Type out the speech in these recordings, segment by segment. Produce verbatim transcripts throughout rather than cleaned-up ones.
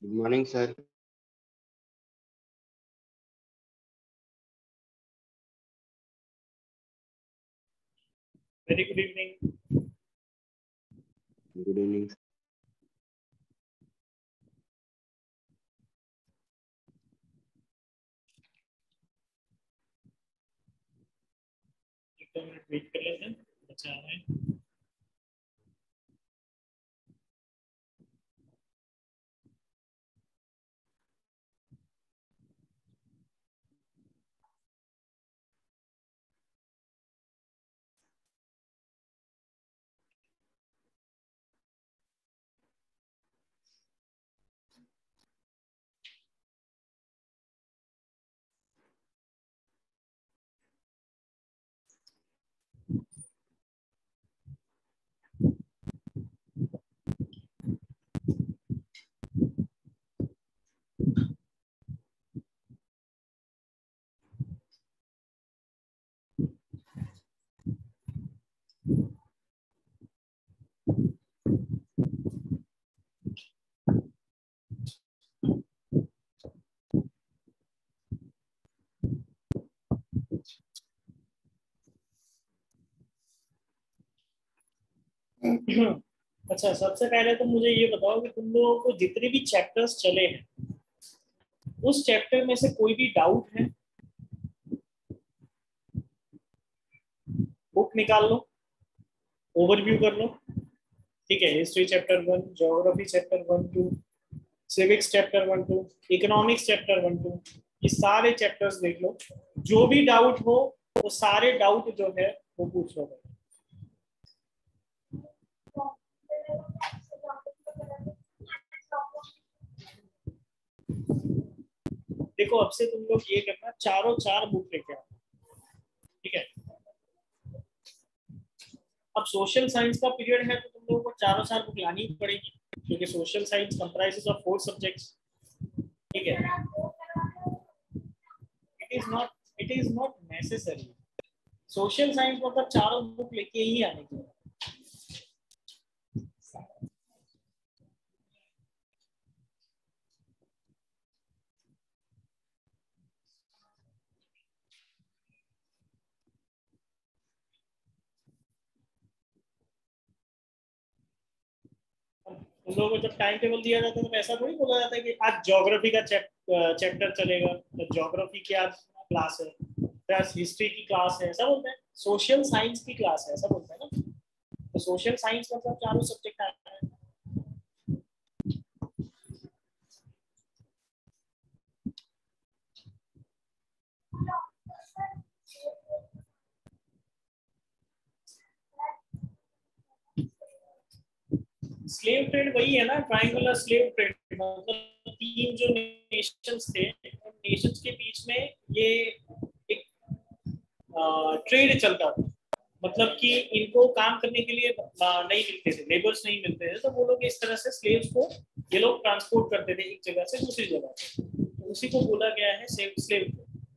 Good morning, sir. Very good evening. Good evening. एक दो minute wait कर लेते हैं, बच्चा आ रहा है। अच्छा, सबसे पहले तो मुझे ये बताओ कि तुम लोगों को जितने भी चैप्टर्स चले हैं उस चैप्टर में से कोई भी डाउट है? बुक निकाल लो, ओवरव्यू कर लो। ठीक है, history chapter one, geography chapter one two, civics chapter one two, economics chapter one two, ये सारे चैप्टर्स देख लो। जो भी डाउट हो वो सारे डाउट जो है वो पूछ लो। देखो, अब से तुम लोग ये करना, चारों चार बुक लेके आओ। ठीक है, अब सोशल साइंस का पीरियड है तो तुम लोगों को चारों चार बुक लानी पड़ेगी, क्योंकि social science comprises of four subjects. ठीक है, it is not it is not necessary. Social science मतलब चारों बुक लेके ही आने की। उन लोगों को जब टाइम टेबल दिया जाता है तो ऐसा थोड़ी बोला जाता है कि आज ज्योग्राफी का चैप्टर चलेगा, तो ज्योग्राफी की आज क्लास है, प्लस हिस्ट्री की क्लास है, ऐसा बोलते हैं। सोशल साइंस की क्लास है, ऐसा बोलते हैं ना। तो सोशल साइंस मतलब चारों सब्जेक्ट आते हैं। स्लेव ट्रेड वही है ना, ट्रायंगुलर स्लेव ट्रेड, मतलब तीन जो नेशंस थे, उन नेशंस के बीच में ये एक ट्रेड चलता था। मतलब कि इनको काम करने के लिए नहीं मिलते थे, लेबर्स नहीं मिलते थे, तो वो लोग इस तरह से स्लेव्स को ये लोग ट्रांसपोर्ट करते थे एक जगह से दूसरी जगह। तो उसी को बोला गया है स्लेव।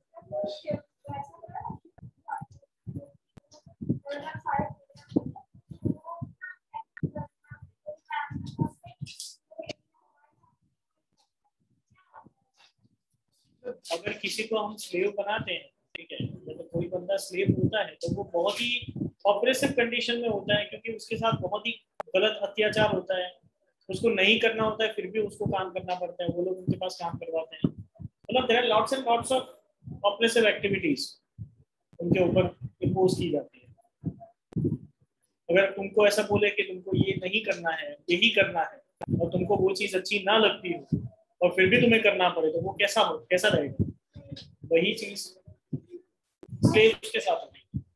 अगर किसी को हम स्लेव बनाते हैं, ठीक है, तो कोई बंदा स्लेव होता है तो वो बहुत ही ऑपरेसिव कंडीशन में होता है, क्योंकि उसके साथ बहुत ही गलत अत्याचार होता है। उसको नहीं करना होता है फिर भी उसको काम करना पड़ता है, वो लोग उनके पास काम करवाते हैं। मतलब there are lots and lots of oppressive activities उनके ऊपर इम्पोज की जाती है। अगर तुमको ऐसा बोले कि तुमको ये नहीं करना है, यही करना है, और तुमको वो चीज अच्छी ना लगती हो और फिर भी तुम्हें करना पड़े, तो वो कैसा हो कैसा रहेगा? वही चीज स्लेव्स के साथ होती है।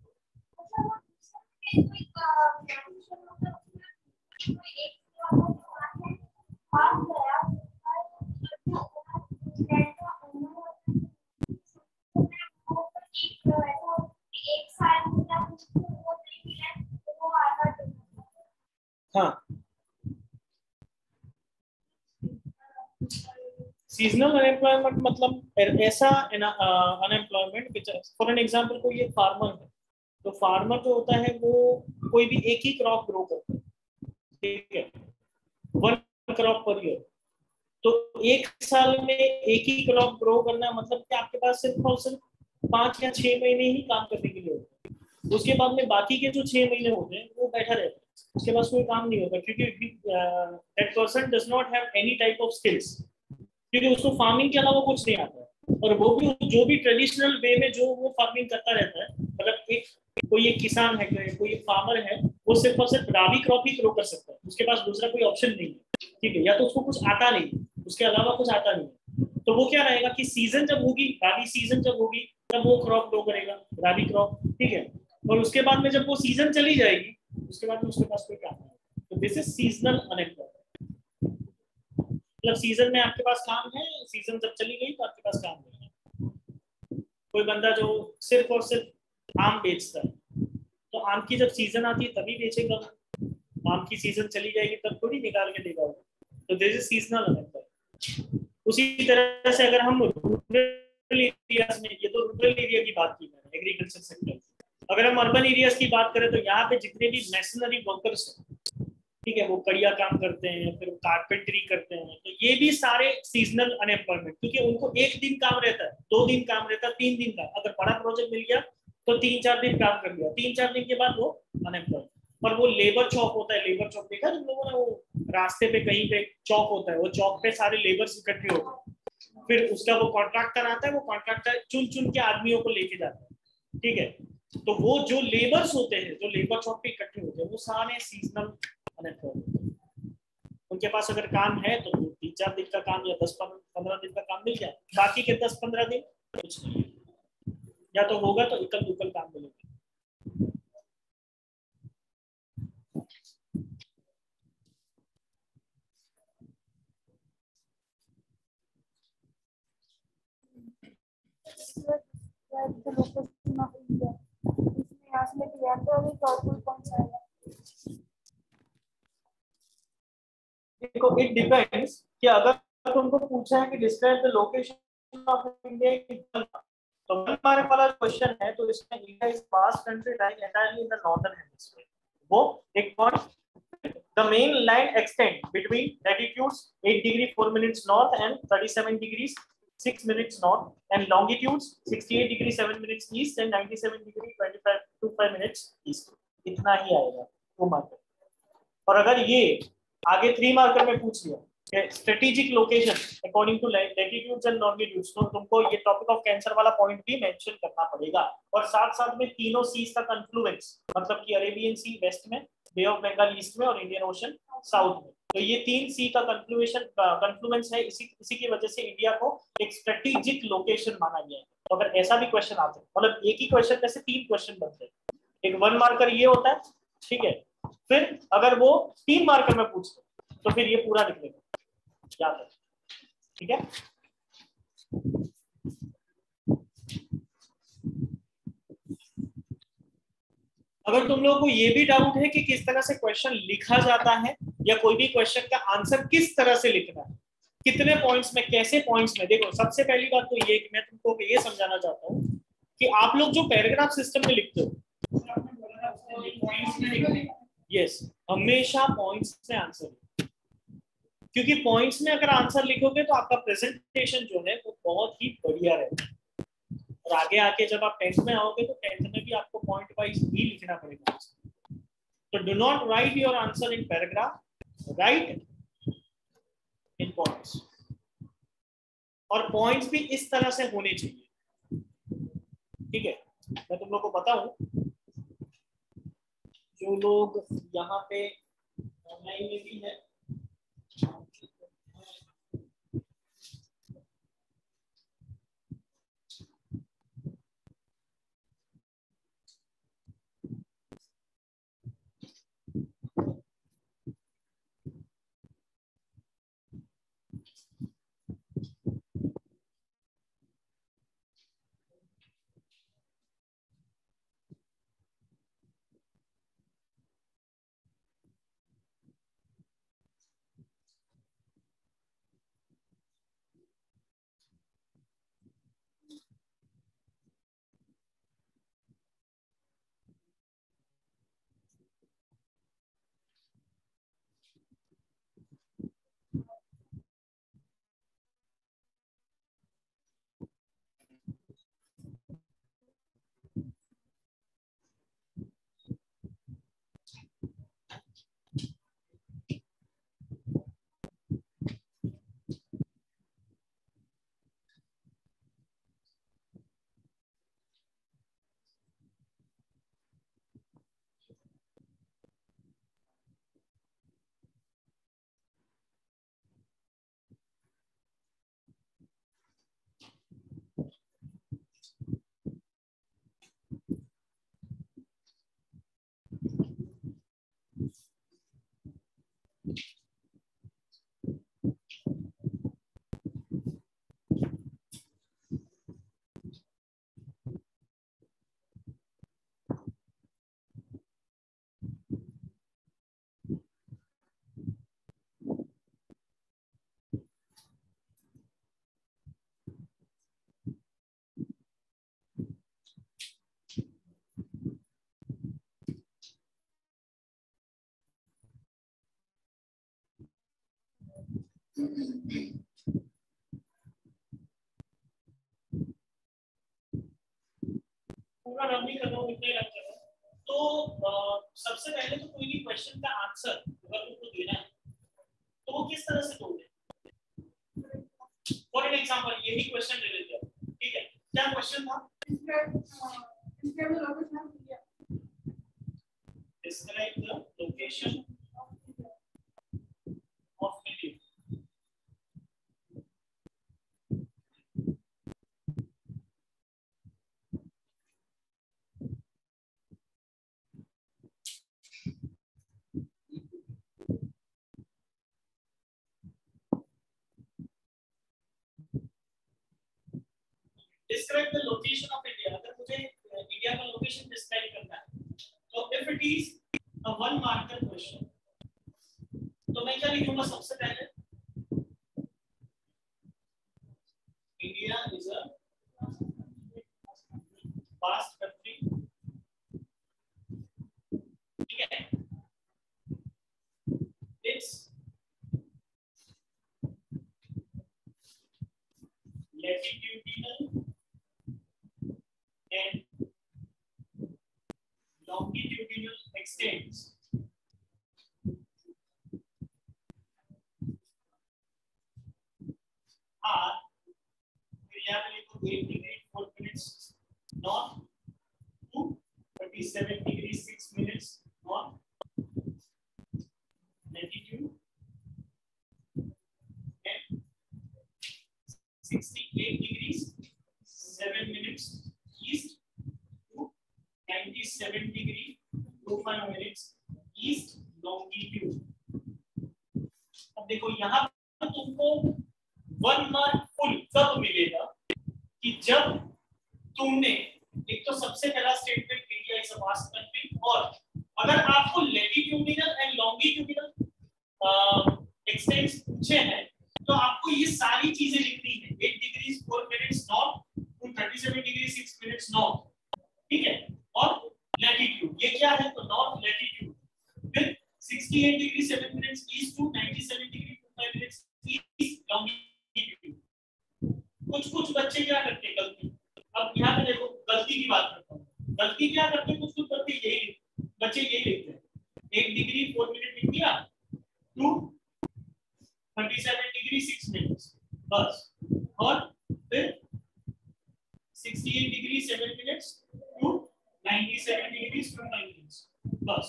हाँ, सीजनल अनएम्प्लॉयमेंट मतलब ऐसा अनएम्प्लॉयमेंट, फॉर एन एग्जांपल कोई एक फार्मर है, तो फार्मर जो होता है वो कोई भी एक ही क्रॉप ग्रो करता है, ठीक है, वन क्रॉप पर ईयर। तो एक साल में एक ही क्रॉप ग्रो करना मतलब कि आपके पास सिर्फ और सिर्फ पांच या छह महीने ही काम करने के लिए होते हैं। उसके बाद में बाकी के जो छह महीने होते हैं वो बैठा रहता है, उसके पास कोई काम नहीं होता, क्योंकि that person does not have any type of skills, क्योंकि उसको फार्मिंग के अलावा कुछ नहीं आता है। और वो भी जो भी ट्रेडिशनल वे में जो वो फार्मिंग करता रहता है, मतलब एक कोई एक किसान है, कोई एक फार्मर है, वो सिर्फ और सिर्फ राबी क्रॉप ही ग्रो कर सकता है, उसके पास दूसरा कोई ऑप्शन नहीं है, ठीक है, या तो उसको कुछ आता नहीं, उसके अलावा कुछ आता नहीं। तो वो क्या रहेगा कि सीजन जब होगी, राबी सीजन जब होगी, तब वो क्रॉप ग्रो करेगा, राबी क्रॉप, ठीक है। और उसके बाद में जब वो सीजन चली जाएगी, उसके बाद में उसके पास कोई काम नहीं। तो दिस इज सीजनल अनएम्प्लॉयमेंट, मतलब सीजन में आपके पास काम है, सीजन जब चली गई तो आपके पास काम नहीं है। कोई बंदा जो सिर्फ और सिर्फ आम बेचता है, तो आम की जब सीजन आती है तभी बेचेगा, आम की सीजन चली जाएगी तब थोड़ी निकाल के देगा। तो दिस इज सीजनल अनएम्प्लॉयमेंट। उसी तरह से अगर हम रूरल एरियाज में, ये तो रूरल एरिया की बात की मैंने, एग्रीकल्चर सेक्टर, अगर हम अर्बन एरियाज की बात करें तो यहाँ पे जितने भी मैशनरी वर्कर्स हैं, ठीक है, वो कड़िया काम करते हैं, फिर कारपेंटरी करते हैं, तो ये भी सारे सीजनल अनएम्प्लॉयमेंट, क्योंकि उनको एक दिन काम रहता है, दो दिन काम रहता है, तीन दिन का, अगर बड़ा प्रोजेक्ट मिल गया तो तीन चार दिन काम कर लिया, तीन चार दिन के बाद वो अनएम्प्लॉयड। और वो लेबर चौक होता है, लेबर चौक देखा तुम लोगों ने, वो रास्ते पे कहीं पे चौक होता है, वो चौक पे सारे लेबर्स इकट्ठे होते हैं, फिर उसका वो कॉन्ट्रैक्टर आता है, वो कॉन्ट्रैक्टर चुन चुन के आदमियों को लेके जाता है, ठीक है। तो वो जो लेबर्स होते हैं, जो लेबर चौक पे इकट्ठे होते हैं, वो सारे सीजनल अनएम्प्लॉयड। उनके पास अगर काम है तो तीन चार दिन का काम या दस पंद्रह दिन का काम मिल जाए, बाकी के दस पंद्रह दिन कुछ नहीं, या तो होगा तो इकल दुकल काम मिलेगा। देखो इट डिपेंड्स कि अगर तुमको पूछा है कि describe the location of India, तो हमारे वाला क्वेश्चन है, तो इसमें India is vast country lying entirely in the northern hemisphere. वो एक point, the main land extend between latitudes eight degree four minutes north and thirty seven degree six minutes north and longitudes sixty eight degree seven minutes east and ninety seven degree twenty five two five minutes east. इतना ही आएगा to marker. और अगर ये आगे three marker में पूछ लिया strategic location according to latitudes and longitudes, तो तुमको ये टॉपिक ऑफ कैंसर वाला पॉइंट भी मेंशन करना पड़ेगा। और साथ साथ में तीनों सीज का कंफ्लुएंस, मतलब कि अरेबियन सी वेस्ट में, बे ऑफ बंगाल ईस्ट में, और इंडियन ओशन साउथ में, तो ये तीन सी का कंफ्लुएशन कंफ्लुएंस है, इसी इसी की वजह से इंडिया को एक स्ट्रेटेजिक लोकेशन माना गया है। तो अगर ऐसा भी क्वेश्चन आता है, मतलब एक ही क्वेश्चन में से तीन क्वेश्चन बनते हैं, एक वन मार्कर ये होता है, ठीक है, फिर अगर वो तीन मार्कर में पूछ तो फिर ये पूरा लिख लेगा, याद है, ठीक है। अगर तुम लोगों को ये भी डाउट है कि किस तरह से क्वेश्चन लिखा जाता है, या कोई भी क्वेश्चन का आंसर किस तरह से लिखना है, कितने पॉइंट्स में, कैसे पॉइंट्स में, देखो सबसे पहली बात तो ये कि मैं तुमको ये समझाना चाहता हूँ कि आप लोग जो पैराग्राफ सिस्टम में लिखते हो, यस, हमेशा पॉइंट्स में आंसर, क्योंकि पॉइंट्स में अगर आंसर लिखोगे तो आपका प्रेजेंटेशन जो है वो बहुत ही बढ़िया रहेगा। और आगे आके जब आप टेंथ में आओगे तो टेंथ में भी आपको पॉइंट वाइज ही लिखना पड़ेगा। तो do not write your answer in paragraph, write in points. और पॉइंट्स भी इस तरह से होने चाहिए, ठीक है। मैं तुम लोग को बताऊं, जो लोग यहाँ पे ऑनलाइन में भी है, पूरा रब नहीं कर रहा हूँ, इतना ही रब कर रहा हूँ। तो आ, सबसे पहले तो कोई भी क्वेश्चन का आंसर अगर तुमको देना है तो वो किस तरह से दोगे? फॉर एन एग्जांपल यही क्वेश्चन ले लेते हैं, ठीक है? क्या क्वेश्चन था? Describe the location of India. Describe the location of India. अगर मुझे इंडिया का लोकेशन डिस्क्राइब करना है तो if it is a one marker question तो मैं क्या लिखूंगा? सबसे पहले India is a vast country, ठीक है? It's latitudinal and longitudinal extents are eight degree four minutes north to thirty-seven degree six minutes north latitude and sixty-eight degrees seven minutes east to ninety-seven degree twenty-five minutes east longitude। अब देखो यहाँ पर तुमको one mark full कब मिलेगा? कि जब तुमने एक तो सबसे पहला statement India is a vast country, और अगर आपको लैटिट्यूडिनल एंड लॉन्गिट्यूडिनल एक्सटेंट्स पूछे हैं तो आपको ये सारी चीजें लिखनी है। eight degrees four minutes north to thirty-seven degrees six minutes north, ठीक है? और लैटिट्यूड ये क्या है? तो नॉर्थ लैटिट्यूड, फिर sixty-eight degree seven minutes east to ninety-seven degree twenty-five minutes east longitude। कुछ कुछ बच्चे क्या करते हैं? गलती। अब यहाँ पे देखो गलती की बात करता हूँ। गलती क्या करते हैं? कुछ कुछ करते यही बच्चे यही लिखते हैं, एक डिग्री फोर मिनट लिख दिया to thirty-seven degree six minutes बस, और फिर sixty-eight degree seven minutes to ninety-seven degree twenty-five minutes बस।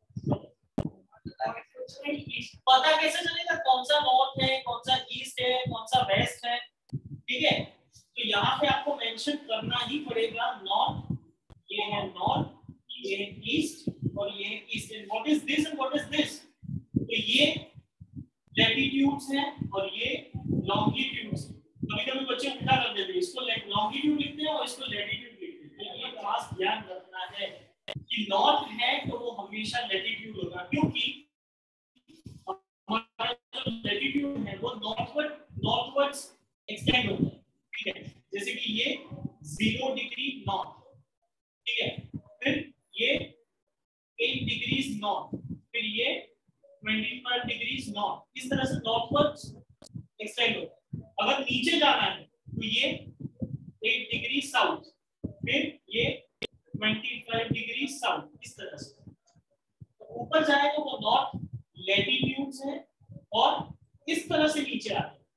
पता कैसे चलेगा कौन सा नॉर्थ है, कौन सा ईस्ट है, कौन सा वेस्ट है? ठीक है, तो यहाँ पे आपको मेंशन करना ही पड़ेगा नॉर्थ, ये है नॉर्थ, ये है ईस्ट और ये है east. And what is this and what is this? तो ये लैटिट्यूड्स हैं और ये लॉन्गिट्यूड्स। कभी-कभी बच्चे उल्टा कर देते हैं, इसको लॉन्गिट्यूड लिखते हैं और इसको लैटिट्यूड लिखते हैं। तो ये खास ध्यान रखना है कि नॉर्थ है तो वो हमेशा लैटिट्यूड होगा, क्योंकि हमारा जो लैटिट्यूड है वो नॉर्थवर्ड नॉर्थवर्ड्स एक्सटेंड होता है, ठीक है? जैसे कि ये जीरो डिग्री नॉर्थ, ठीक है? फिर ये eight डिग्रीज नॉर्थ, फिर ये twenty-five डिग्रीज नॉर्थ, इस तरह से नॉर्थवर्ड्स एक्सटेंड होता है। अगर नीचे जाना है तो ये eight डिग्री साउथ, फिर ये twenty-five डिग्री साउथ, इस तरह से। तो ऊपर जाए तो वो नॉर्थ लैटिट्यूड्स है और इस तरह से नीचे आता है,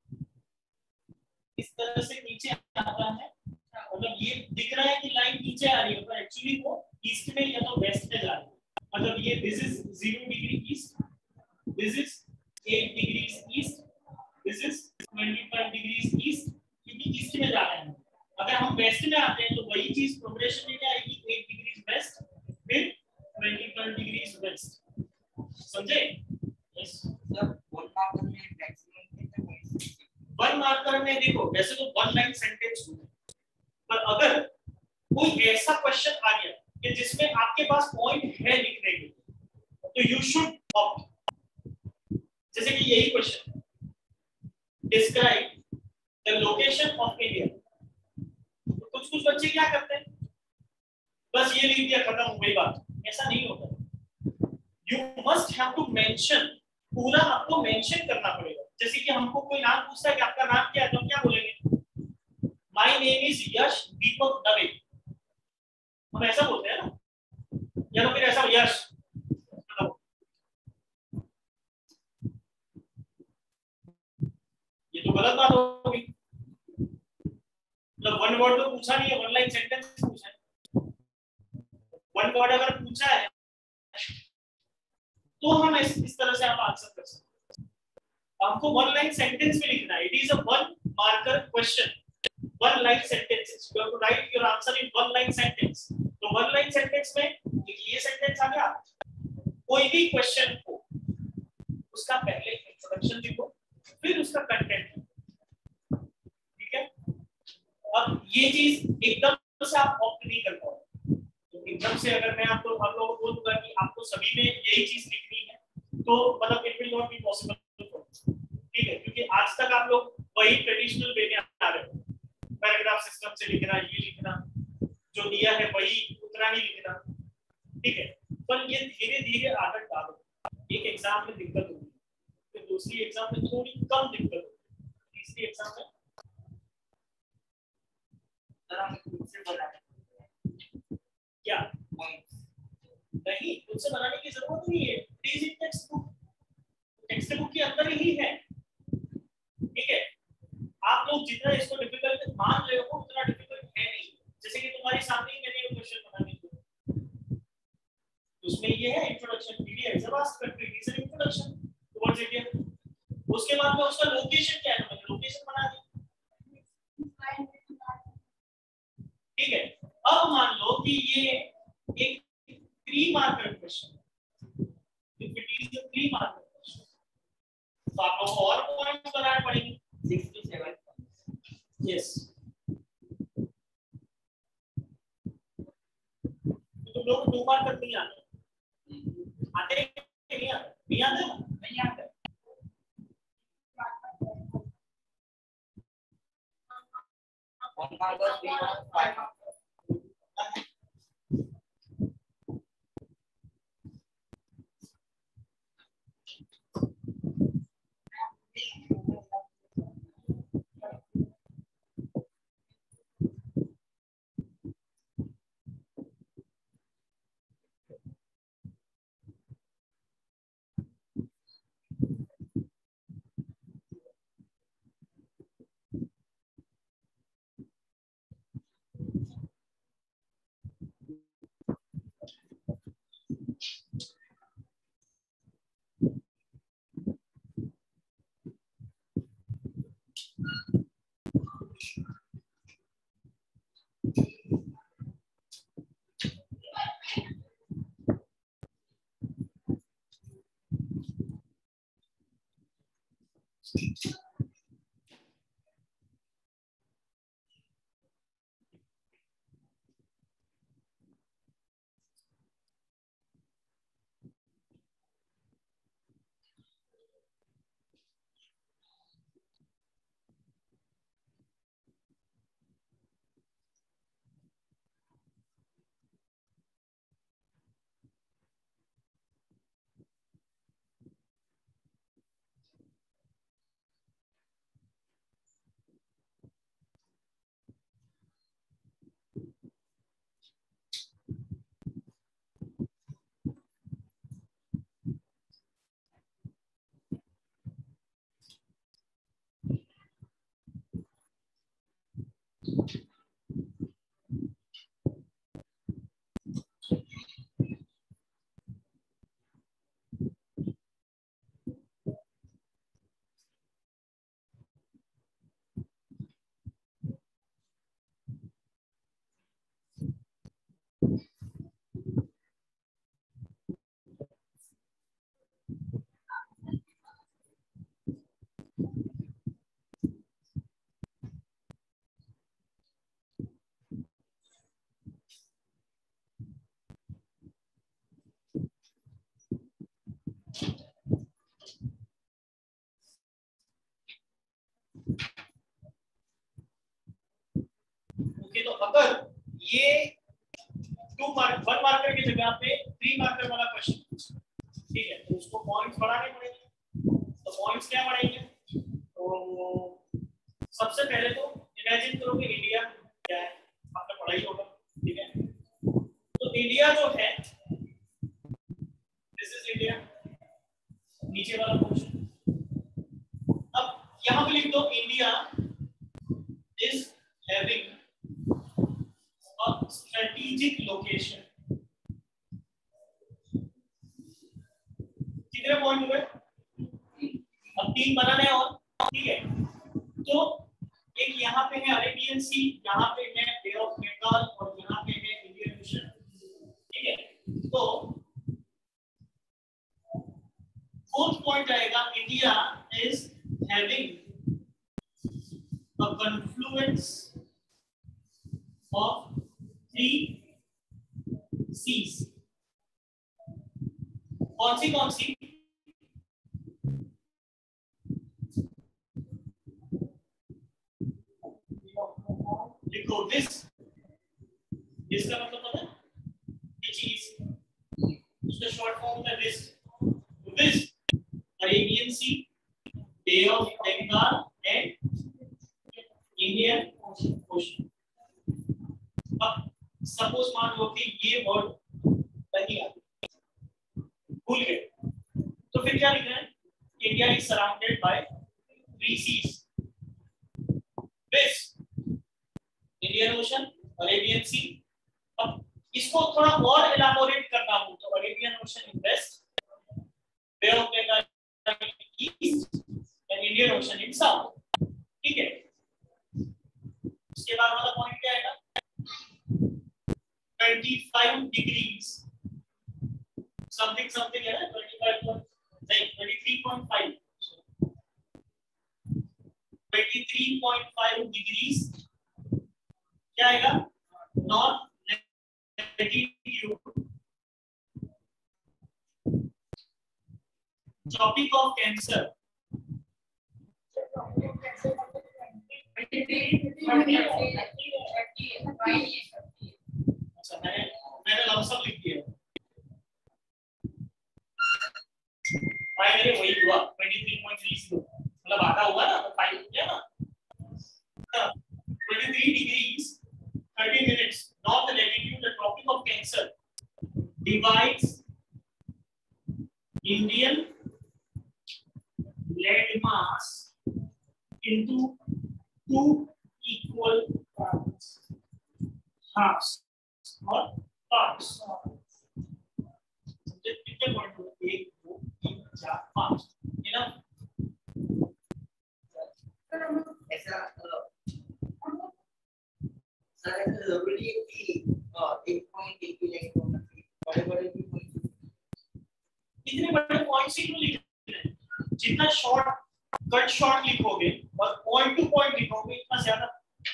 इस तरह से नीचे आता है। मतलब ये दिख रहा है कि लाइन नीचे आ रही है पर एक्चुअली वो ईस्ट में या तो वेस्ट में जा रही है। मतलब ये this is zero degree east, this is eight degrees east, this is twenty-five degrees east, क्योंकि ईस्ट में जा रहे हैं। अगर हम वेस्ट में आते हैं तो वही चीज प्रोग्रेशन में आएगी, eight डिग्रीज वेस्ट, फिर twenty-five डिग्रीज वेस्ट। समझे? यस। वन मार्कर में देखो वैसे तो वन लाइन सेंटेंस होता है, पर अगर कोई ऐसा क्वेश्चन आ गया कि जिसमें आपके पास पॉइंट है लिखने के तो यू शुड ऑप्ट। जैसे कि यही question, describe the location of India. तो कुछ कुछ बच्चे क्या करते हैं, बस ये लिख दिया खत्म हो गई बात। ऐसा नहीं होता। You must have to mention, पूरा आपको मेंशन करना पड़ेगा। जैसे कि हम हमको कोई नाम पूछता है कि आपका नाम क्या है, तो हम क्या बोलेंगे? My name is Yash Deepak Dave, हम ऐसा बोलते हैं ना, या तो फिर ऐसा यश, ये तो गलत बात होगी। मतलब वन वर्ड तो पूछा नहीं है, वन लाइन सेंटेंस पूछा है। वन वर्ड अगर पूछा है तो हम इस, इस तरह से आप आंसर कर सकते हैं। हमको वन लाइन सेंटेंस में लिखना है। It is a one marker question, one line sentences, you have to write your answer in one line sentence. तो वन लाइन सेंटेंस में ये सेंटेंस आ गया, कोई भी क्वेश्चन को उसका पहले इंट्रोडक्शन लिखो, फिर उसका कंटेंट लिखो, ठीक है। अब ये चीज एकदम से आप ऑप्ट नहीं कर पाओगे, तो एकदम से अगर मैं आपको आप लोगों को बोलूंगा कि आपको सभी में यही चीज लिखनी है, तो मतलब it will not be possible, ठीक है, क्योंकि आज तक आप लोग वही ट्रेडिशनल वे में आ रहे हो, पैराग्राफ सिस्टम से लिखना, ये लिखना, जो दिया है वही उतना ही लिखना, ठीक है। पर ये धीरे धीरे आदत डालो, एक एग्जाम में दिक्कत होगी, फिर दूसरी एग्जाम में थोड़ी कम दिक्कत होगी, तीसरी एग्जाम में क्या नहीं, खुद से बनाने की जरूरत नहीं है। Please in textbook, textbook के अंदर ही है, ठीक है। आप लोग जितना इसको डिफिकल्ट मान रहे हो उतना डिफिकल्ट है नहीं। जैसे कि तुम्हारे सामने ही मैंने ये क्वेश्चन बना दिया, उसमें ये है introduction, India is a vast country, it is an introduction towards India. उसके बाद में उसका लोकेशन क्या है, मैंने लोकेशन बना दिया, ठीक है। अब मान लो कि ये एक three marker question, if it is a three marker question, तो आप लोगों को और पॉइंट्स बनाने पड़ेंगे, सिक्स टू सेवन। यस, तो तुम लोग दो मार्कर नहीं आते, आते नहीं आते, नहीं आते नहीं आते। One marker, three marker, five marker. Okay, तो अगर ये टू मार्क वन मार्कर की जगह पे थ्री मार्कर वाला क्वेश्चन, ठीक है, तो उसको पॉइंट्स बढ़ाने पड़ेंगे। तो पॉइंट्स क्या बढ़ाएंगे? यहां पे लिख दो India is having a strategic location. कितने पॉइंट हुए? अब तीन बनाने और, ठीक है। तो एक यहाँ पे है अरेबियन सी, यहाँ पे है बे ऑफ बंगाल और यहाँ पे है इंडियन ओशन, ठीक है। तो फोर्थ पॉइंट आएगा India is having a confluence of three seas. कौन सी कौन सी? लिखो दिस, इसका मतलब पता है? ये चीज, उसका शॉर्ट फॉर्म होता है this. This Arabian sea, bay of Bengal and Indian ocean. अब सपोज मान लो कि ये वर्ड नहीं आता, भूल गए, तो फिर क्या लिखना है? India is surrounded by three seas. This Indian ocean, Arabian sea. अब इसको थोड़ा और एलाबोरेट करना हो तो Arabian ocean in west, bay of Bengal east and Indian ocean in south, ठीक है। उसके बाद वाला पॉइंट क्या आएगा? पच्चीस डिग्रीज समथिंग समथिंग है ना, पच्चीस नहीं तेईस पॉइंट पाँच, तेईस पॉइंट पाँच डिग्रीज क्या आएगा? North latitude, tropic of cancer. अच्छा, मैंने मैंने लमसम लिख दिया भाई, मेरे वही हुआ तेईस पॉइंट तीस, मतलब आधा हुआ ना, तो पाँच हो गया ना। तेईस डिग्रीज तीस minutes north latitude, the tropic of cancer divides Indian land mass into two equal parts, halves or parts। Subject कितने पॉइंट हुए? एक, दो, तीन, चार, पांच, है ना? ऐसा सर ऐसा जरूरी है कि एक पॉइंट एक ही लाइन होना चाहिए, बड़े बड़े भी पॉइंट, इतने बड़े पॉइंट से क्यों लिखते हैं? जितना शॉर्ट कट शॉर्ट लिखोगे और पॉइंट टू पॉइंट लिखोगे इतना ज्यादा।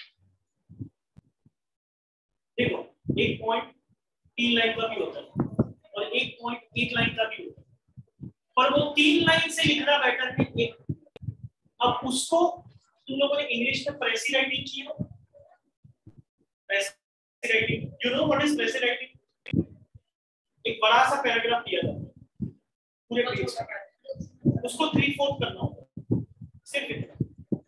देखो, एक पॉइंट तीन लाइन का भी होता है और एक पॉइंट एक लाइन का भी होता है, पर वो तीन लाइन से लिखना बेटर है एक। अब उसको तुम लोगों ने इंग्लिश में प्रेसी राइटिंग की हो, precis writing, you know what is precis writing? एक बड़ा सा पैराग्राफ दिया जाता है पूरे पेज का, उसको थ्री फोर्थ करना होगा, सिर्फ इतना,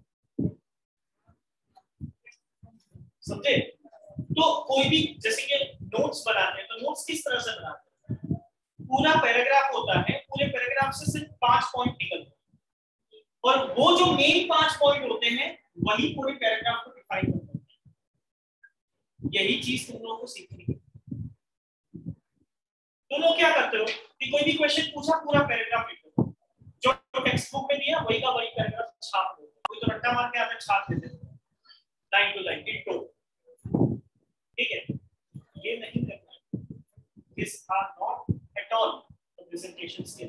समझे? तो कोई भी जैसे कि नोट्स बनाते हैं तो नोट्स किस तरह से बनाते हैं? पूरा पैराग्राफ होता है, पूरे पैराग्राफ से सिर्फ पांच पॉइंट निकलते हैं और वो जो मेन पांच पॉइंट होते हैं वही पूरे पैराग्राफ को डिफाइन करते हैं। यही चीज तुम लोगों को सीखनी है। तुम लोग क्या करते हो कि कोई भी क्वेश्चन पूछा, पूरा पैराग्राफ लिखो, जो टेक्स्ट बुक में दिया वही का वही पैराग्राफ छाप दो। कोई तो रट्टा मार के आता है, छाप देते हैं लाइन टू लाइन डिटो, ठीक है? ये नहीं करना है। This are not at all presentation skill,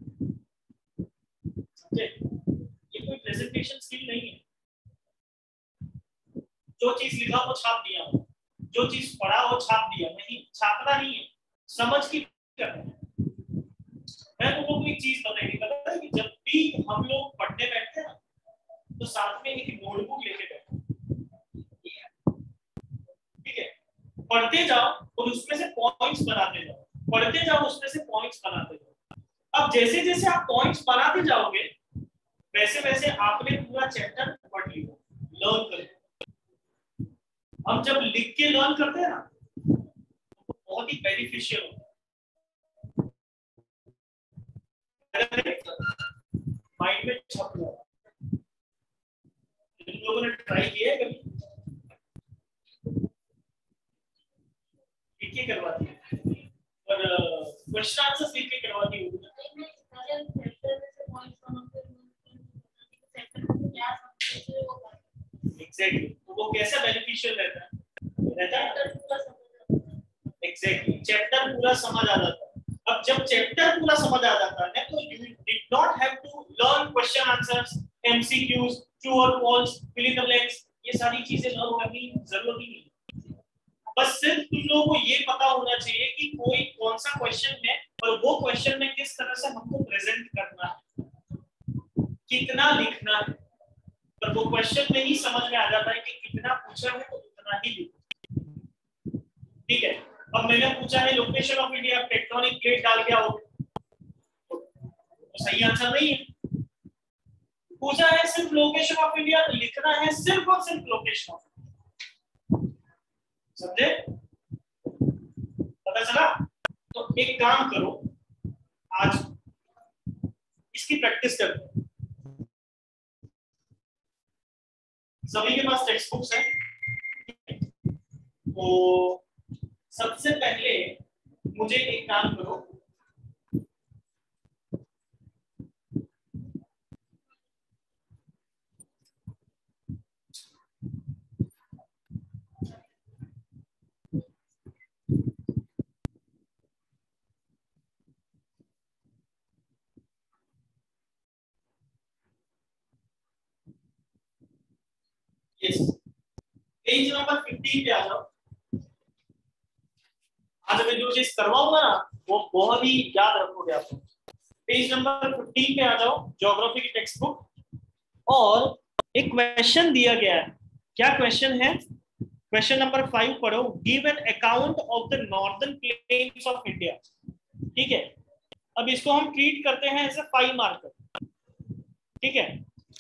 समझे? ये कोई प्रेजेंटेशन स्किल नहीं है। जो चीज लिखा वो छाप दिया, जो चीज पढ़ा वो छाप दिया, नहीं, छापना नहीं है, समझ की करना है। मैं तुम लोगों को एक चीज बताइए, पता है कि जब भी हम लोग पढ़ने बैठते हैं ना तो साथ में एक नोटबुक लेके बैठो, ठीक है? पढ़ते जाओ और उसमें से पॉइंट्स बनाते जाओ, पढ़ते जाओ उसमें से पॉइंट्स बनाते जाओ। अब जैसे जैसे आप पॉइंट्स बनाते जाओगे वैसे वैसे आपने पूरा चैप्टर पढ़ लिया, लर्न कर लिया। हम जब लिख के लर्न करते हैं ना तो बहुत ही बेनिफिशियल होता है। माइंड में छप जाता है, लोगों ने ट्राई किया है कभी? लिख के करवाती है और क्वेश्चन आंसर लिख के करवाती है। एग्जैक्टली, तो वो कैसा बेनिफिशियल रहता है? रहता है एग्जैक्टली, चैप्टर पूरा समझ आ जाता है। अब जब चैप्टर पूरा समझ आ जाता है तो you did not have to learn question answers, MCQs, true और false, fill in the blanks, ये सारी चीजें लर्न करने की जरूरत ही नहीं। बस सिर्फ तुम लोगों को ये पता होना चाहिए कि कोई कौन सा क्वेश्चन है और वो क्वेश्चन में किस तरह से हमको प्रेजेंट करना है, कितना लिखना है। और वो क्वेश्चन में ही समझ में आ जाता है कि कितना पूछा है तो उतना ही लिखो। ठीक है, अब मैंने पूछा है location of India, tectonic plate डाल के आओगे तो सही आंसर नहीं है। पूछा है सिर्फ लोकेशन ऑफ इंडिया, तो लिखना है सिर्फ और सिर्फ लोकेशन ऑफ इंडिया। समझे? पता चला? तो एक काम करो, आज इसकी प्रैक्टिस करते हैं। सभी के पास टेक्स्ट बुक्स है, तो सबसे पहले मुझे एक काम करो, पेज नंबर फिफ्टीन पे आ जाओ। आज मैं जो चीज करवाऊंगा ना वो बहुत ही याद रखोगे आप। पेज नंबर फिफ्टीन पे आ जाओ, ज्योग्राफी की टेक्स्ट बुक, और एक क्वेश्चन दिया गया है। क्या क्वेश्चन है? क्वेश्चन नंबर फाइव पढ़ो। Give an account of the northern plains of India. ठीक है, अब इसको हम ट्रीट करते हैं एज ए फाइव मार्कर। ठीक है,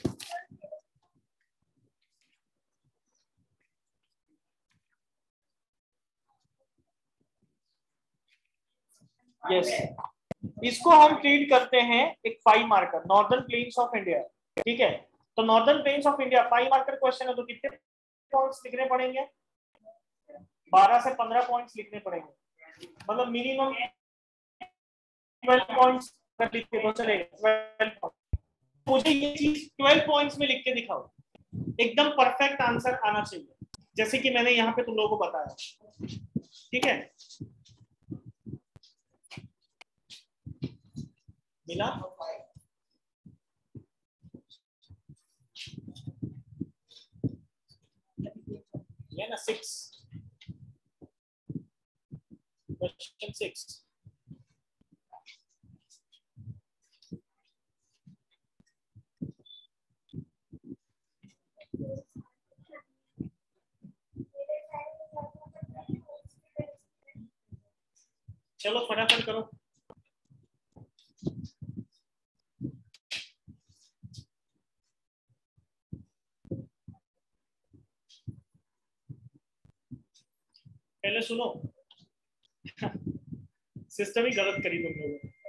यस yes. इसको हम ट्रीट करते हैं एक five marker, northern plains of India. ठीक है, तो northern plains of India five marker question है, तो कितने पॉइंट्स लिखने पड़ेंगे? बारह से पंद्रह पॉइंट्स लिखने पड़ेंगे, मतलब मिनिमम ट्वेल्व पॉइंट्स लिख के तो चलेगा। ट्वेल्व, मुझे ये चीज ट्वेल्व पॉइंट्स में लिख के दिखाओ, एकदम परफेक्ट आंसर आना चाहिए, जैसे कि मैंने यहाँ पे तुम लोगों को बताया। ठीक है, मिला? ये ना सिक्स, क्वेश्चन सिक्स। चलो फटाफट करो। पहले सुनो, सिस्टम ही गलत करी तुम लोगों ने।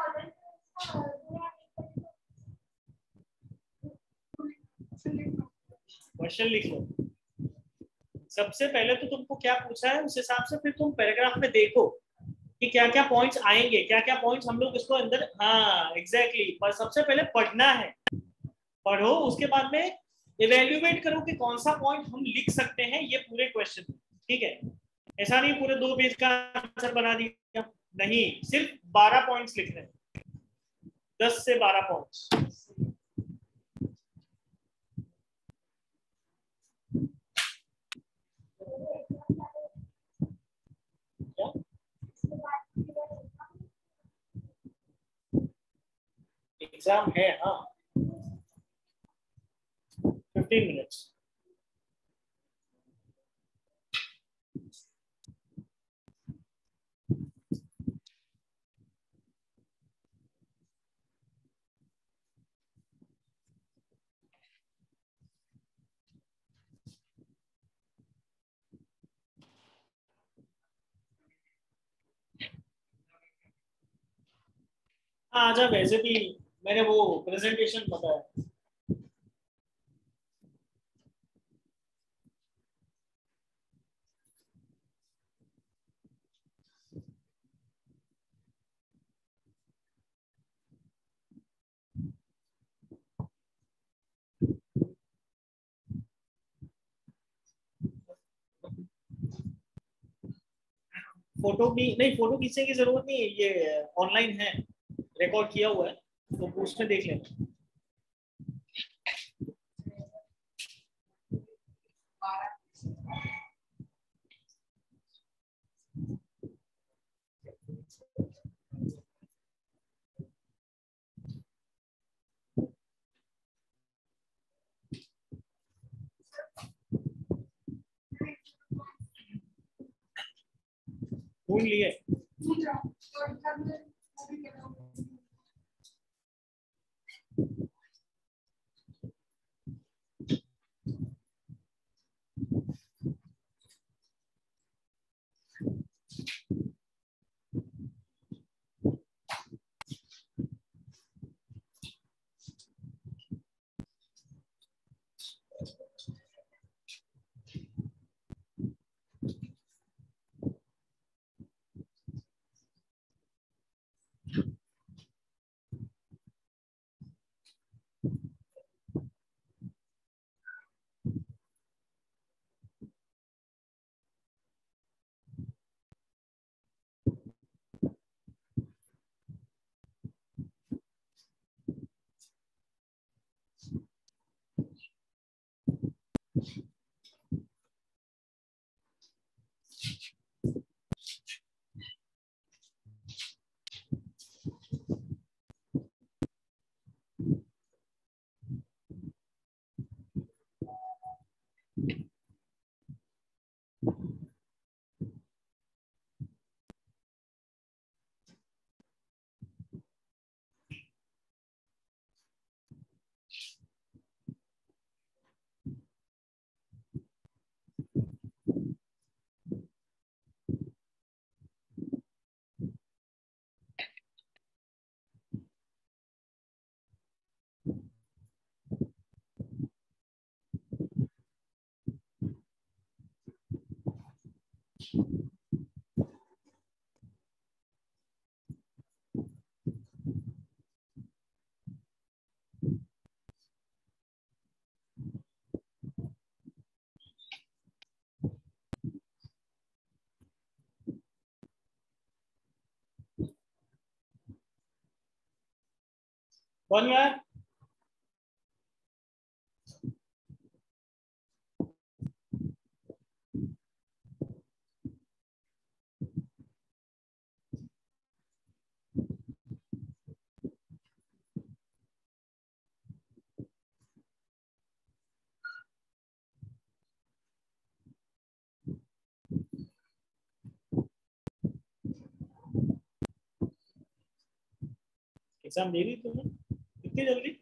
क्वेश्चन लिख लो। सबसे पहले तो तुमको क्या पूछा है उस हिसाब से फिर तुम पैराग्राफ में देखो कि क्या क्या पॉइंट्स आएंगे, क्या क्या पॉइंट्स हम लोग इसको अंदर। हाँ एग्जैक्टली, पर सबसे पहले पढ़ना है, पढ़ो, उसके बाद में इवेल्युएट करो कि कौन सा पॉइंट हम लिख सकते हैं ये पूरे क्वेश्चन में। ठीक है, ऐसा नहीं पूरे दो पेज का आंसर बना दिया, नहीं, सिर्फ बारह पॉइंट्स लिखने हैं, दस से बारह पॉइंट्स। एग्जाम है, हाँ, फिफ्टीन मिनट्स। हाँ आजा, वैसे भी मैंने वो प्रेजेंटेशन बताया। फोटो भी नहीं, फोटो खींचने की जरूरत नहीं है, ये ऑनलाइन है, रिकॉर्ड किया हुआ है, तो उसमें देख लेना। ढूंढ लिए? बन गया? एग्जाम दे दी तुमने इतनी जल्दी?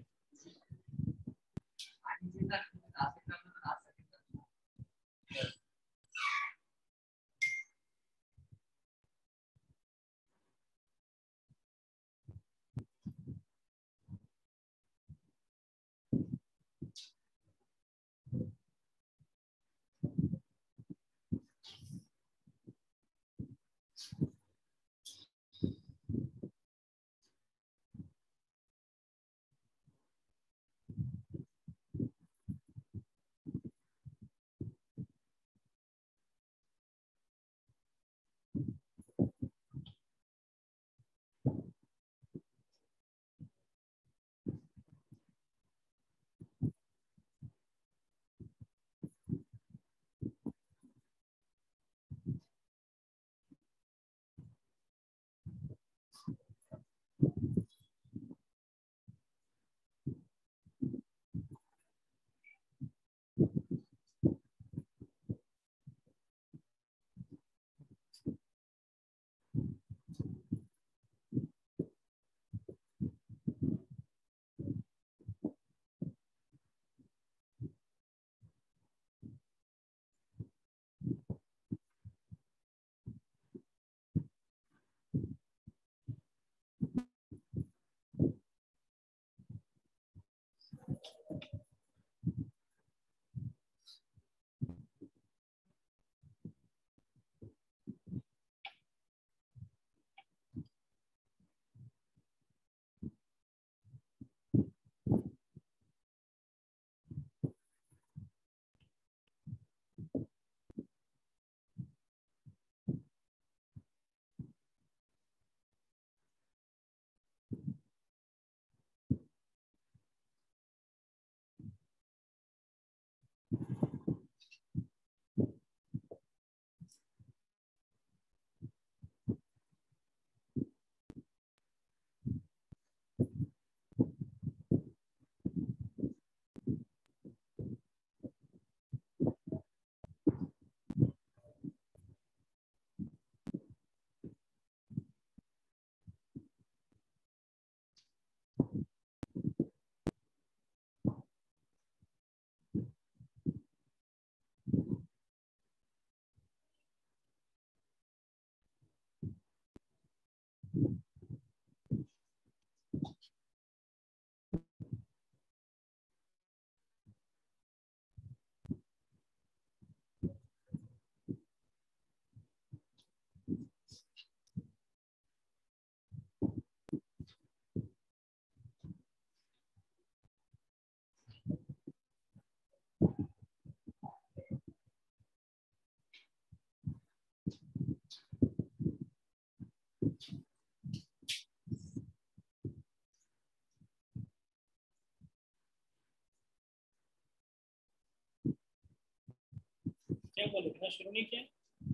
क्या को लिखना शुरू नहीं किया?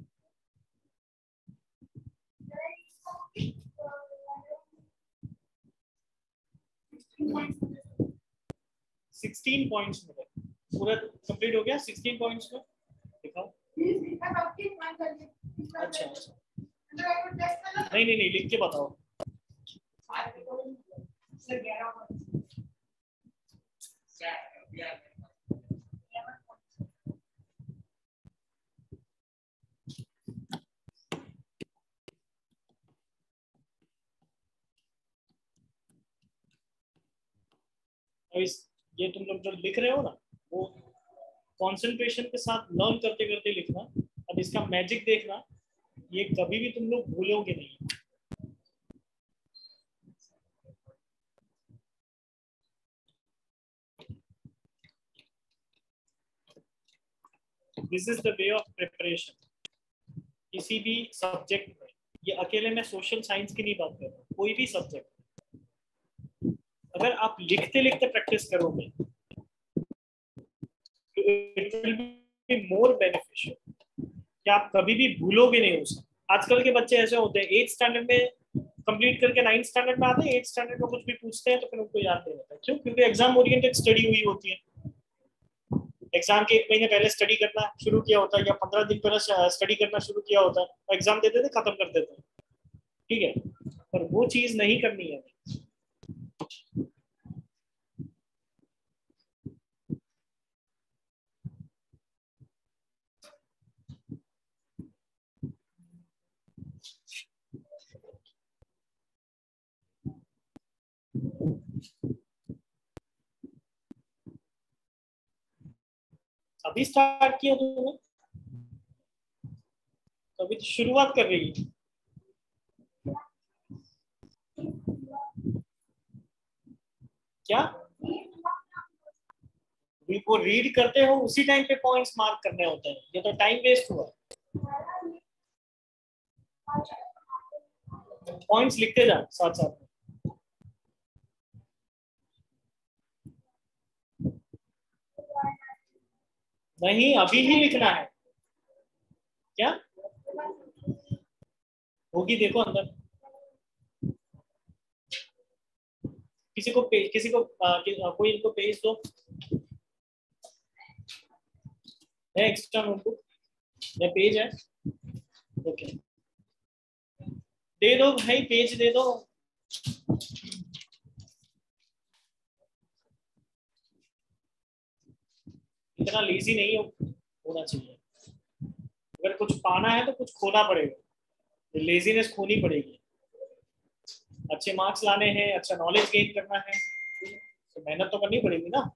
सिक्सटीन पॉइंट्स में पूरा कंप्लीट हो गया। सिक्सटीन पॉइंट्स में दिखाओ। अच्छा अच्छा, नहीं नहीं नहीं, लिख के बताओ। इस ये तुम लोग जो लिख रहे हो ना, वो कंसंट्रेशन के साथ लर्न करते करते लिखना। अब इसका मैजिक देखना, ये कभी भी तुम लोग भूलोगे नहीं। This is the way of preparation किसी भी सब्जेक्ट में। ये अकेले मैं सोशल साइंस की नहीं बात कर रहा हूँ, कोई भी सब्जेक्ट अगर आप लिखते लिखते प्रैक्टिस करोगे तो it will be more beneficial, कि आप कभी भी भूलोगे नहीं उसे। आजकल के बच्चे ऐसे होते हैं, एट स्टैंडर्ड में कंप्लीट करके नाइन्थ स्टैंडर्ड में आते हैं, एट स्टैंडर्ड में कुछ भी पूछते हैं तो फिर उनको याद नहीं रहता। क्यों? क्योंकि एग्जाम ओरिएंटेड स्टडी हुई होती है। एग्जाम के एक महीने पहले स्टडी करना शुरू किया होता है, या पंद्रह दिन पहले स्टडी करना शुरू किया होता है, एग्जाम देते थे, खत्म कर देते हैं। ठीक है, पर वो चीज नहीं करनी है। अभी स्टार्ट किया तुमने, तो अभी तो शुरुआत कर रही है। क्या वो रीड करते हो उसी टाइम पे पॉइंट्स मार्क करने होते हैं? ये तो टाइम वेस्ट हुआ। पॉइंट्स लिखते जा साथ साथ में। नहीं, अभी ही लिखना है। क्या होगी देखो अंदर। किसी को पेज, किसी को आ, कि, आ, कोई इनको पेज दो है, एक्स्ट्रा नोटबुक या पेज है। ओके, दे दो भाई, पेज दे दो। इतना लेजी नहीं हो होना चाहिए। अगर कुछ पाना है तो कुछ खोना पड़ेगा, लेजीनेस खोनी पड़ेगी। अच्छे मार्क्स लाने हैं, अच्छा नॉलेज गेन करना है, तो मेहनत तो करनी पड़ेगी ना।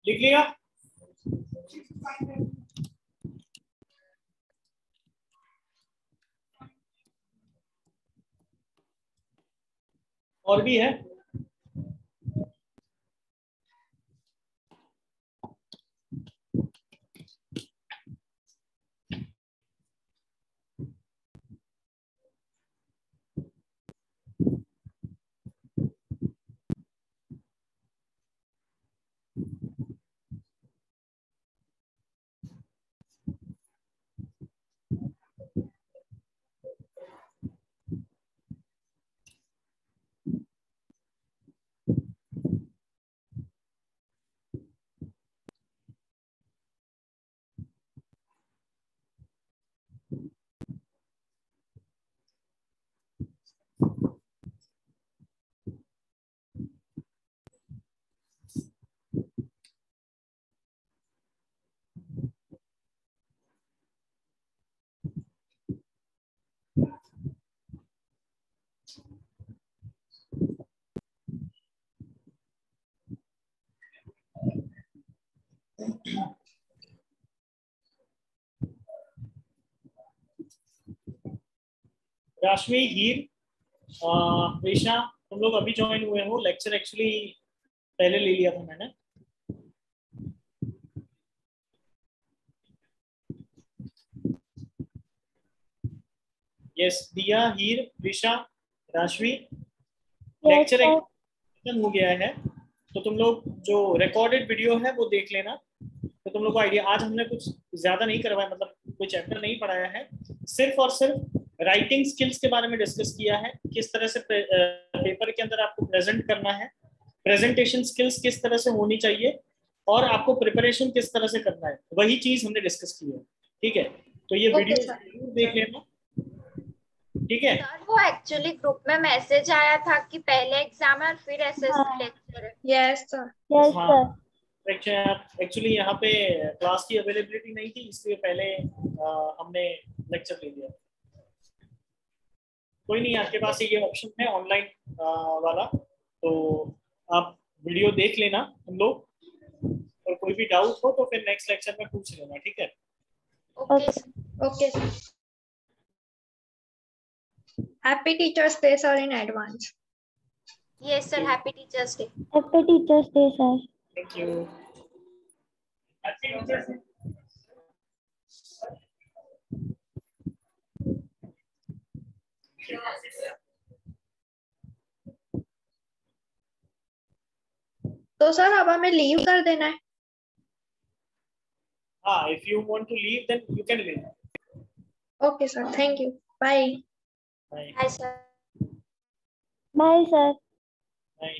लिख लिया? और भी है? राशि, हीर, रेशा, तुम लोग अभी ज्वाइन हुए हो। लेक्चर एक्चुअली पहले ले लिया था मैंने। यस, दिया, हीर, रेशा, राशि, लेक्चर खत्म हो गया है। तो तुम लोग जो रिकॉर्डेड वीडियो है वो देख लेना, तो तुम लोग को आइडिया। आज हमने कुछ ज्यादा नहीं करवाया, मतलब कोई चैप्टर नहीं पढ़ाया है, सिर्फ और सिर्फ राइटिंग स्किल्स के बारे में डिस्कस किया है। किस तरह से पेपर के अंदर आपको प्रेजेंट करना है, प्रेजेंटेशन स्किल्स किस तरह से होनी चाहिए, और आपको प्रिपरेशन किस तरह से करना है, वही चीज हमने डिस्कस की है। ठीक है, तो ये वीडियो जरूर देख लेना। ठीक है सर, वो एक्चुअली ग्रुप में मैसेज आया था कि पहले एग्जाम है और फिर एसएससी लेक्चर है। Yes sir. Yes sir. Actually यहाँ पे क्लास की अवेलेबिलिटी नहीं थी, इसलिए पहले आ, हमने लेक्चर ले लिया। कोई नहीं, आपके पास ये ऑप्शन है ऑनलाइन वाला, तो आप वीडियो देख लेना हम लोग, और कोई भी डाउट हो तो फिर नेक्स्ट लेक्चर में पूछ लेना। ठीक है? Okay okay sir. Happy teachers day sir in advance. Yes sir, happy teachers day. Happy teachers day sir. Thank you. Happy teachers day. तो सर अब हमें लीव कर देना है? हाँ, if you want to leave then you can leave. Okay sir, thank you. Bye. Bye. Bye sir. Bye sir. Bye.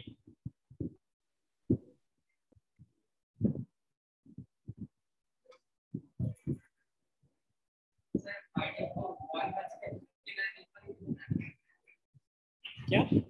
क्या?